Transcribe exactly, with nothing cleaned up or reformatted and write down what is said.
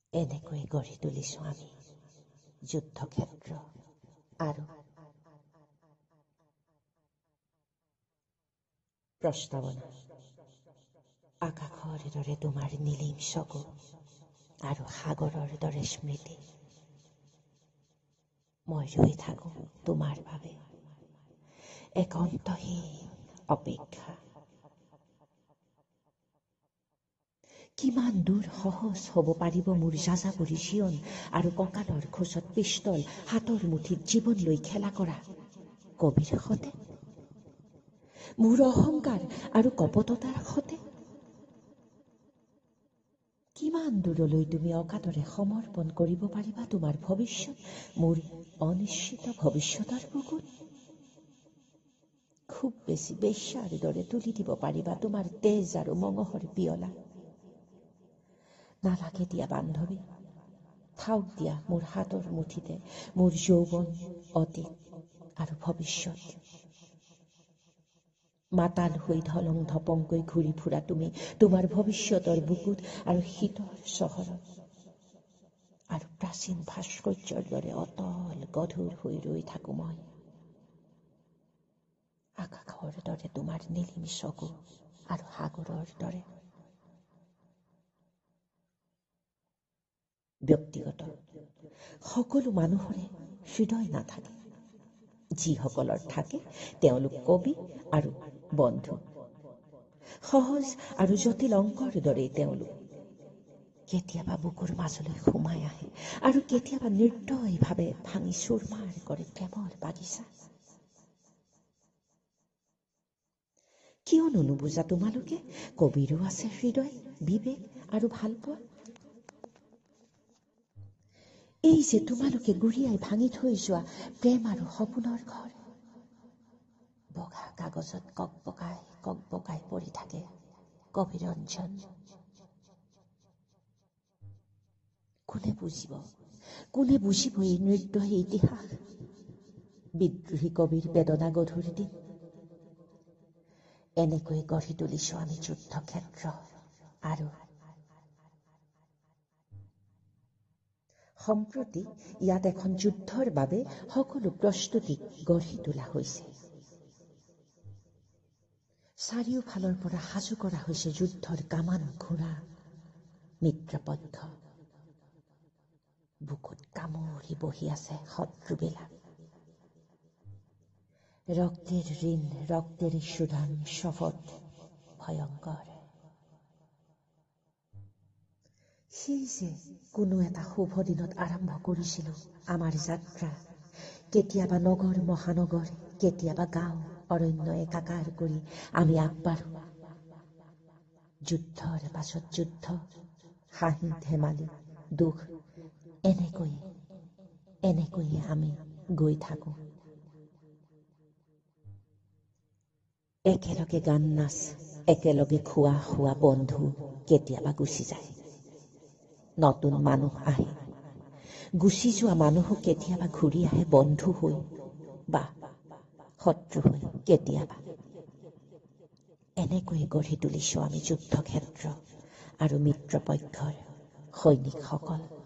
এনেকৈ গঢ়ি তুলিছো আমি যুদ্ধক্ষেত্ৰ আৰু প্ৰস্তাৱনা। আকাশৰ দৰে তোমাৰ নীলিম চকু আৰু সাগৰৰ দৰে স্মৃতি। মই ৰৈ থাকো তোমাৰ বাবে, এক অন্তহীন অপেক্ষা। কিমান দূৰ সহজ হ'ব পাৰিব মোৰ যাযাবৰী জীৱন আৰু কঁকালৰ খোজত পিষ্টল, হাতৰ মুঠিত জীৱন লৈ খেলা কৰা কবিৰ সতে, মোৰ অহংকাৰ আৰু কপটতাৰ সতে। কিমান দূৰলৈ তুমি অকাতৰে সমৰ্পণ কৰিব পাৰিবা তোমাৰ ভৱিষ্যত, মোৰ অনিশ্চিত ভৱিষ্যতৰ বুকুত। খুব বেছি বেশ্যাৰ দৰে তুলি দিব পাৰিবা তোমাৰ তেজ আৰু মঙহৰ পিয়লা। নালাগে দিয়া বান্ধৱী, থাওক দিয়া মোৰ হাতৰ মুঠিতে মোৰ যৌৱন, অতীত আৰু ভৱিষ্যত। মাতাল হৈ ধলং ধপংকৈ ঘূৰি ফুৰা তুমি তোমাৰ ভৱিষ্যতৰ বুকুত আৰু শীতৰ চহৰত, আৰু প্ৰাচীন ভাস্কৰ্যৰ দৰে অতল গধুৰ হৈ ৰৈ থাকো মই। আকাশৰ দৰে তোমাৰ নীলিম চকু আৰু সাগৰৰ দৰে। ব্যক্তিগত সকলো মানুহৰে হৃদয় নাথাকে, যিসকলৰ থাকে তেওঁলোক কবি আৰু বন্ধু। সহজ আৰু জটিল অংকৰ দৰে তেওঁলোক কেতিয়াবা বুকুৰ মাজলৈ সোমাই আহে আৰু কেতিয়াবা নিৰ্দয়ভাৱে ভাঙি চুৰমাৰ কৰে প্ৰেমৰ বাগিচা। কিয়নো নুবুজা তোমালোকে কবিৰো আছে হৃদয়, বিবেক আৰু ভালপোৱা। এই যে তোমালোকে গুৰিয়াই ভাঙি থৈ যোৱা প্ৰেম আৰু সপোনৰ ঘৰ, বগা কাগজত ককবকাই ককবকাই পৰি থাকে কবিৰঞ্জন। কোনে বুজিব, কোনে বুজিব এই নিৰ্দয় ইতিহাস, বিদ্ৰোহী কবিৰ বেদনা গধুৰ দিন। এনেকৈ গঢ়ি তুলিছো আমি যুদ্ধক্ষেত্ৰ আৰু সম্প্ৰতি ইয়াত এখন যুদ্ধৰ বাবে সকলো প্ৰস্তুতি গঢ়ি তোলা হৈছে। চাৰিওফালৰ পৰা সাজু কৰা হৈছে যুদ্ধৰ কামান, ঘোঁৰা, মিত্ৰপক্ষ। বুকুত কামুৰি বহি আছে শত্ৰুবিলাক। ৰক্তেৰ ঋণ, ৰক্তেৰ শোধন, শপথ ভয়ংকৰ। সেই যে কোনো এটা শুভ দিনত আৰম্ভ কৰিছিলো আমাৰ যাত্ৰা, কেতিয়াবা নগৰ মহানগৰ, কেতিয়াবা গাঁও অৰণ্য একাকাৰ কৰি আমি আগবাঢ়ো। যুদ্ধৰ পাছত যুদ্ধ, হাঁহি ধেমালি, দুখ, এনেকৈয়ে এনেকৈয়ে আমি গৈ থাকো। একেলগে গান নাচ, একেলগে খোৱা খোৱা বন্ধু কেতিয়াবা গুচি যায়। নতুন মানুহ আহে, গুচি যোৱা মানুহো কেতিয়াবা ঘূৰি আহে বন্ধু হৈ বা শত্ৰু হৈ কেতিয়াবা। এনেকৈ গঢ়ি তুলিছো আমি যুদ্ধক্ষেত্ৰ আৰু মিত্ৰপক্ষৰ সৈনিকসকল।